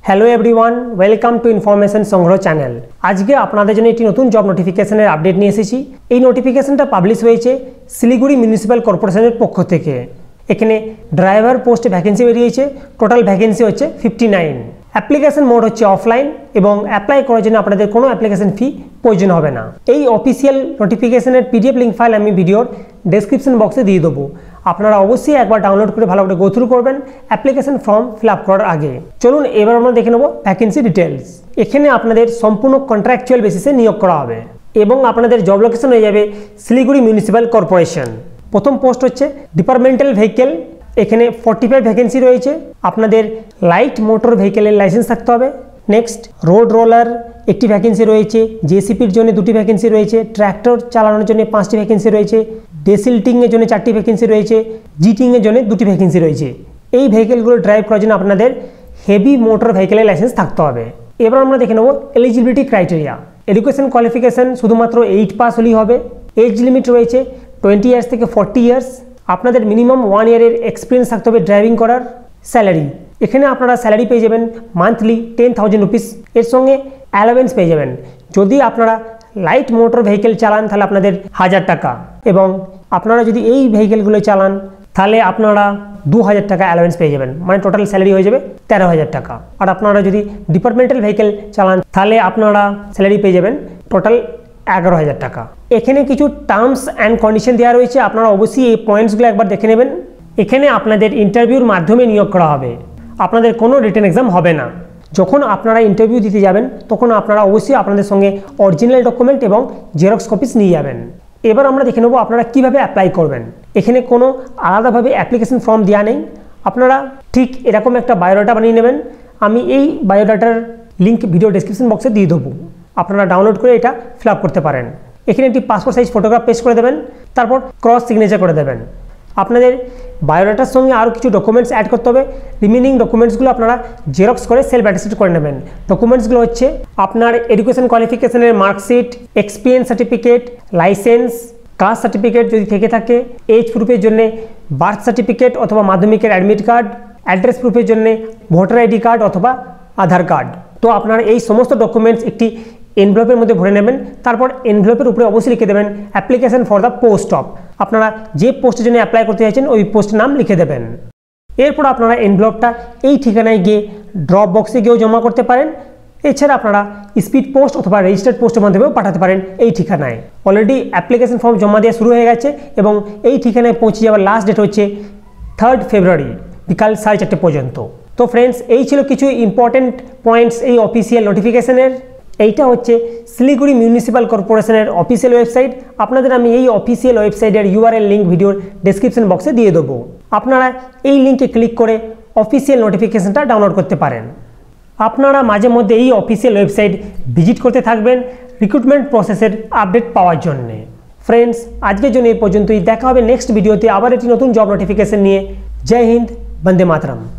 Hello everyone, welcome to information সংগ্রহ channel. আজকে আপনাদের জন্য একটি নতুন জব নোটিফিকেশনের আপডেট নিয়ে এসেছি। এই নোটিফিকেশনটা পাবলিশ হয়েছে শিলিগুড়ি মিউনিসিপ্যাল কর্পোরেশনের পক্ষ থেকে। এখানে ড্রাইভার পোস্টে ভ্যাকেন্সি বেরিয়েছে। টোটাল ভ্যাকেন্সি হচ্ছে 59। অ্যাপ্লিকেশন মোড হচ্ছে অফলাইন এবং অ্যাপ্লাই করার জন্য আপনাদের কোনো অ্যাপ্লিকেশন ফি প্রয়োজন হবে না। এই অফিসিয়াল নোটিফিকেশনের পিডিএফ লিঙ্ক ফাইল আমি ভিডিওর ডেসক্রিপশন বক্সে দিয়ে দেবো। আপনারা অবশ্যই একবার ডাউনলোড করে ভালো করে গো থ্রু করবেন অ্যাপ্লিকেশন ফর্ম ফিল আপ করার আগে। চলুন এবার আমরা দেখে নেব ভ্যাকেন্সি ডিটেলস। এখানে আপনাদের সম্পূর্ণ কন্ট্রাকচুয়াল বেসিসে নিয়োগ করা হবে এবং আপনাদের জব লোকেশন হয়ে যাবে শিলিগুড়ি মিউনিসিপ্যাল কর্পোরেশন। প্রথম পোস্ট হচ্ছে ডিপার্টমেন্টাল ভেহিকেল। এখানে 45 ভ্যাকেন্সি রয়েছে। আপনাদের লাইট মোটর ভেহিকেলের লাইসেন্স থাকতে হবে। নেক্সট রোড রোলার একটি ভ্যাকেন্সি রয়েছে। জেসিপির জন্য 2টি ভ্যাকেন্সি রয়েছে। ট্র্যাক্টর চালানোর জন্য 5টি ভ্যাকেন্সি রয়েছে। ডেসিল্টিংয়ের জন্য 4টি ভ্যাকেন্সি রয়েছে। জিটিংয়ের জন্য 2টি ভ্যাকেন্সি রয়েছে। এই ভেহিকেলগুলো ড্রাইভ করার জন্য আপনাদের হেভি মোটর ভেহিকেলের লাইসেন্স থাকতে হবে। এবার আমরা দেখে নেব এলিজিবিলিটি ক্রাইটেরিয়া। এডুকেশন কোয়ালিফিকেশন শুধুমাত্র 8 পাস হলেই হবে। এজ লিমিট রয়েছে 20 ইয়ার্স থেকে 40 ইয়ার্স। আপনাদের মিনিমাম 1 ইয়ারের এক্সপিরিয়েন্স থাকতে হবে ড্রাইভিং করার। স্যালারি এখানে আপনারা স্যালারি পেয়ে যাবেন মান্থলি 10,000 রুপিস। এর সঙ্গে অ্যালাওয়েন্স পেয়ে যাবেন। যদি আপনারা লাইট মোটর ভেহিকেল চালান তাহলে আপনাদের 1000 টাকা, এবং আপনারা যদি এই ভেহিকেলগুলো চালান তাহলে আপনারা 2000 টাকা অ্যালাওয়েন্স পেয়ে যাবেন। মানে টোটাল স্যালারি হয়ে যাবে 13,000 টাকা। আর আপনারা যদি ডিপার্টমেন্টাল ভেহিকেল চালান তাহলে আপনারা স্যালারি পেয়ে যাবেন টোটাল 11,000 টাকা। এখানে কিছু টার্মস অ্যান্ড কন্ডিশন দেওয়া রয়েছে, আপনারা অবশ্যই এই পয়েন্টসগুলো একবার দেখে নেবেন। এখানে আপনাদের ইন্টারভিউর মাধ্যমে নিয়োগ করা হবে, আপনাদের কোনো রিটেন এক্সাম হবে না। যখন আপনারা ইন্টারভিউ দিতে যাবেন তখন আপনারা অবশ্যই আপনাদের সঙ্গে অরিজিনাল ডকুমেন্ট এবং জেরক্স কপিস নিয়ে যাবেন। এবার আমরা দেখে নেব আপনারা কীভাবে অ্যাপ্লাই করবেন। এখানে কোনো আলাদাভাবে অ্যাপ্লিকেশন ফর্ম দেওয়া নেই। আপনারা ঠিক এরকম একটা বায়োডাটা বানিয়ে নেবেন। আমি এই বায়োডাটার লিঙ্ক ভিডিও ডেসক্রিপশন বক্সে দিয়ে দেবো, আপনারা ডাউনলোড করে এটা ফিল আপ করতে পারেন। এখানে একটি পাসপোর্ট সাইজ ফটোগ্রাফ পেস্ট করে দেবেন, তারপর ক্রস সিগনেচার করে দেবেন। আপনাদের বায়োডাটার সঙ্গে আরও কিছু ডকুমেন্টস অ্যাড করতে হবে। রিমেনিং ডকুমেন্টসগুলো আপনারা জেরক্স করে সেলফ অ্যাটেস্টেড করে নেবেন। ডকুমেন্টসগুলো হচ্ছে আপনার এডুকেশন কোয়ালিফিকেশনের marksheet, experience certificate, licence, caste certificate যদি থেকে থাকে, এজ প্রুফের জন্য বার্থ সার্টিফিকেট অথবা মাধ্যমিকের অ্যাডমিট কার্ড, অ্যাড্রেস প্রুফের জন্য ভোটার আইডি কার্ড অথবা আধার কার্ড। তো আপনারা এই সমস্ত ডকুমেন্টস একটি এনভেলপের মধ্যে ভরে নেবেন। তারপর এনভেলপের উপরে অবশ্যই লিখে দেবেন application for the post of. আপনারা যে পোস্টের জন্য অ্যাপ্লাই করতে চাইছেন ওই পোস্টের নাম লিখে দেবেন। এরপর আপনারা এনভেলপটা এই ঠিকানায় গিয়ে ড্রপ বক্সে গিয়েও জমা করতে পারেন। এছাড়া আপনারা স্পিড পোস্ট অথবা রেজিস্টার্ড পোস্টের মাধ্যমেও পাঠাতে পারেন এই ঠিকানায়। অলরেডি অ্যাপ্লিকেশন ফর্ম জমা দেওয়া শুরু হয়ে গেছে এবং এই ঠিকানায় পৌঁছে যাওয়ার লাস্ট ডেট হচ্ছে 3 ফেব্রুয়ারি বিকাল 4:30 পর্যন্ত। তো ফ্রেন্ডস, এই ছিল কিছু ইম্পর্টেন্ট পয়েন্টস এই অফিসিয়াল নোটিফিকেশনের। এইটা হচ্ছে শিলিগুড়ি মিউনিসিপ্যাল কর্পোরেশনের অফিসিয়াল ওয়েবসাইট। আপনাদের আমি এই অফিসিয়াল ওয়েবসাইটের URL লিঙ্ক ভিডিওর ডেসক্রিপশন বক্সে দিয়ে দেবো। আপনারা এই লিঙ্কে ক্লিক করে অফিসিয়াল নোটিফিকেশনটা ডাউনলোড করতে পারেন। আপনারা মাঝে মধ্যে এই অফিসিয়াল ওয়েবসাইট ভিজিট করতে থাকবেন রিক্রুটমেন্ট প্রসেসের আপডেট পাওয়ার জন্যে। ফ্রেন্ডস, আজকের জন্য এই পর্যন্তই। দেখা হবে নেক্সট ভিডিওতে আবার একটি নতুন জব নোটিফিকেশন নিয়ে। জয় হিন্দ, বন্দে মাতরম।